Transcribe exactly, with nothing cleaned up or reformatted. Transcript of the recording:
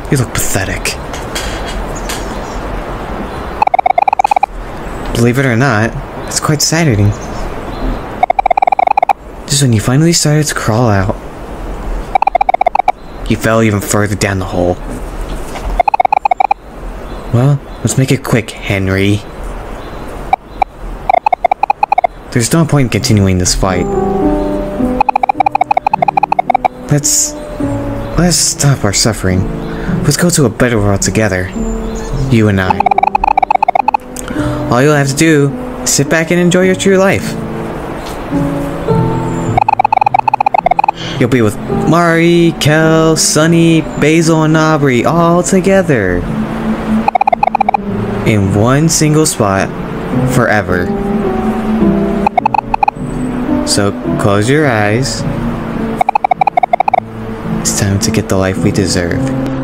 You look pathetic. Believe it or not, it's quite Saturday. Just when you finally started to crawl out, you fell even further down the hole. Well, let's make it quick, Henry. There's no point in continuing this fight. Let's... Let's stop our suffering. Let's go to a better world together. You and I. All you'll have to do is sit back and enjoy your true life. You'll be with Mari, Kel, Sunny, Basil, and Aubrey all together. In one single spot, forever. So close your eyes. It's time to get the life we deserve.